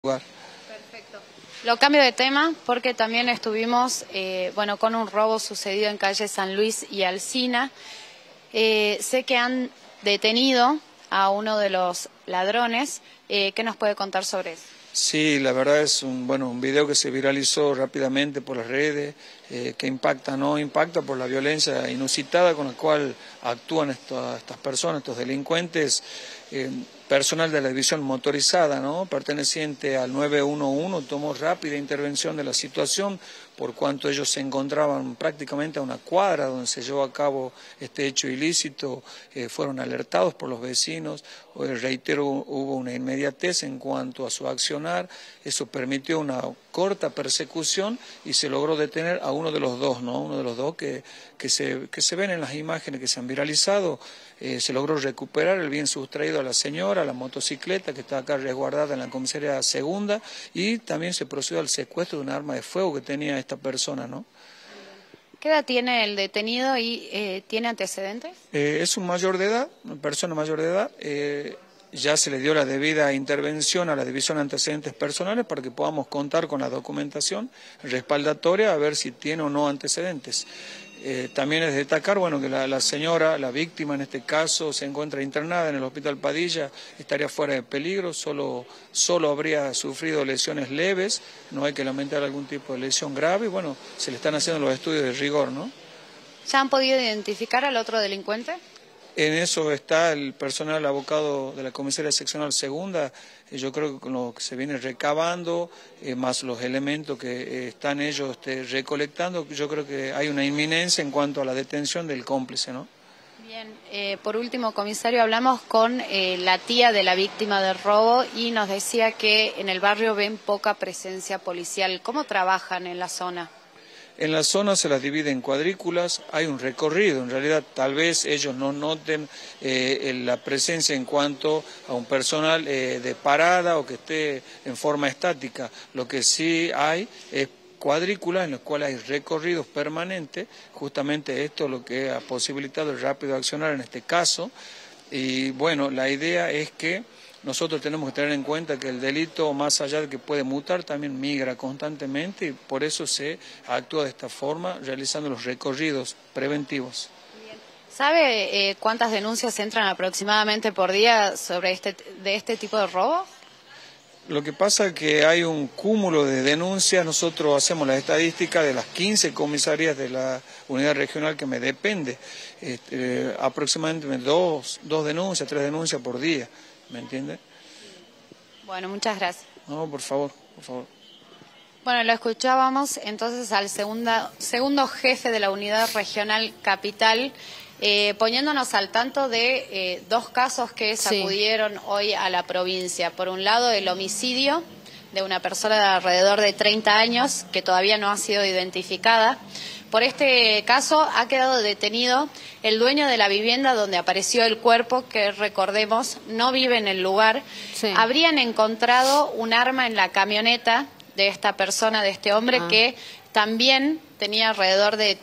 lugar. Perfecto. Lo cambio de tema porque también estuvimos con un robo sucedido en calle San Luis y Alsina. Sé que han detenido a uno de los ladrones. ¿Qué nos puede contar sobre eso? Sí, la verdad es un video que se viralizó rápidamente por las redes, que impacta, ¿no? Impacta por la violencia inusitada con la cual actúan estas personas, estos delincuentes, personal de la división motorizada, ¿no? Perteneciente al 911, tomó rápida intervención de la situación, por cuanto ellos se encontraban prácticamente a una cuadra donde se llevó a cabo este hecho ilícito, fueron alertados por los vecinos, reitero, hubo una inmediatez en cuanto a su accionar, eso permitió una corta persecución y se logró detener a uno de los dos, ¿no? Uno de los dos que se ven en las imágenes que se han viralizado. Se logró recuperar el bien sustraído a la señora, la motocicleta que está acá resguardada en la comisaría segunda, y también se procedió al secuestro de un arma de fuego que tenía esta persona, ¿no? ¿Qué edad tiene el detenido y tiene antecedentes? Es un mayor de edad, una persona mayor de edad. Ya se le dio la debida intervención a la División de Antecedentes Personales para que podamos contar con la documentación respaldatoria a ver si tiene o no antecedentes. También es destacar, que la señora, la víctima en este caso, se encuentra internada en el Hospital Padilla, estaría fuera de peligro, solo habría sufrido lesiones leves, no hay que lamentar algún tipo de lesión grave, se le están haciendo los estudios de rigor, ¿no? ¿Ya han podido identificar al otro delincuente? En eso está el personal abocado de la comisaría seccional segunda. Yo creo que con lo que se viene recabando, más los elementos que están ellos recolectando, yo creo que hay una inminencia en cuanto a la detención del cómplice, ¿no? Bien, por último, comisario, hablamos con la tía de la víctima del robo y nos decía que en el barrio ven poca presencia policial. ¿Cómo trabajan en la zona? En la zona se las divide en cuadrículas, hay un recorrido, en realidad tal vez ellos no noten la presencia en cuanto a un personal de parada o que esté en forma estática. Lo que sí hay es cuadrículas en las cuales hay recorridos permanentes, justamente esto es lo que ha posibilitado el rápido accionar en este caso, y la idea es que nosotros tenemos que tener en cuenta que el delito, más allá de que puede mutar, también migra constantemente y por eso se actúa de esta forma, realizando los recorridos preventivos. ¿Sabe cuántas denuncias entran aproximadamente por día sobre este tipo de robo? Lo que pasa es que hay un cúmulo de denuncias, nosotros hacemos la estadística de las 15 comisarías de la unidad regional que me depende, aproximadamente dos denuncias, 3 denuncias por día. ¿Me entiende? Bueno, muchas gracias. No, por favor, por favor. Bueno, lo escuchábamos entonces al segundo jefe de la unidad regional capital, poniéndonos al tanto de 2 casos que sacudieron hoy a la provincia. Por un lado, el homicidio de una persona de alrededor de 30 años que todavía no ha sido identificada. Por este caso ha quedado detenido el dueño de la vivienda donde apareció el cuerpo, que recordemos no vive en el lugar. Sí. Habrían encontrado un arma en la camioneta de esta persona, de este hombre, que también tiene alrededor de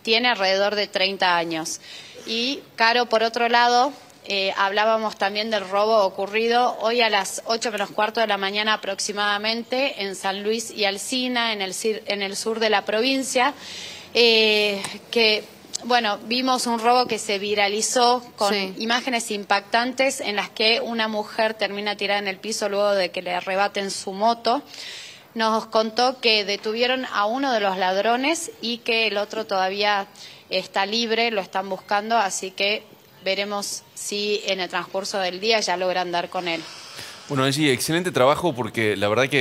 30 años. Y Caro, por otro lado, hablábamos también del robo ocurrido hoy a las 8:15 de la mañana aproximadamente en San Luis y Alsina, en el sur de la provincia. Vimos un robo que se viralizó con imágenes impactantes en las que una mujer termina tirada en el piso luego de que le arrebaten su moto. Nos contó que detuvieron a uno de los ladrones y que el otro todavía está libre, lo están buscando, así que veremos si en el transcurso del día ya logran dar con él. Bueno, Angie, excelente trabajo porque la verdad que